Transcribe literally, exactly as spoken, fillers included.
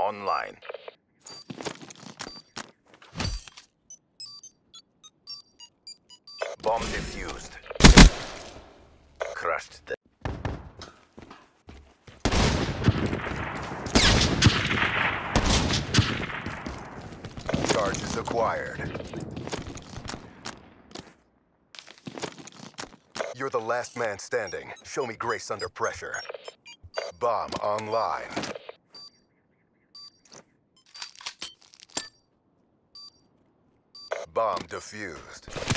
online. Bomb defused. Crushed them. Charges acquired. You're the last man standing. Show me grace under pressure. Bomb online. Bomb defused.